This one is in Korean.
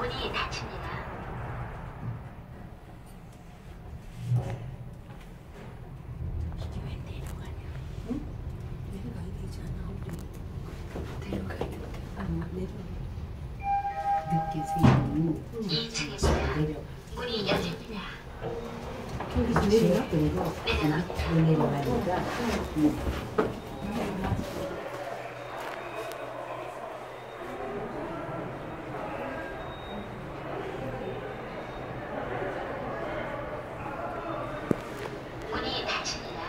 문이 닫힙니다. 이게 왜 내려가냐? 응? 내려가야 되잖아, 우리. 내려가야겠다. 내려가. 늦게 세우면 2층입니다. 내려가. 문이 열립니다. 저기서 내려가? 내려가. 밑으로 내려가니까. 문이 닫힙니다.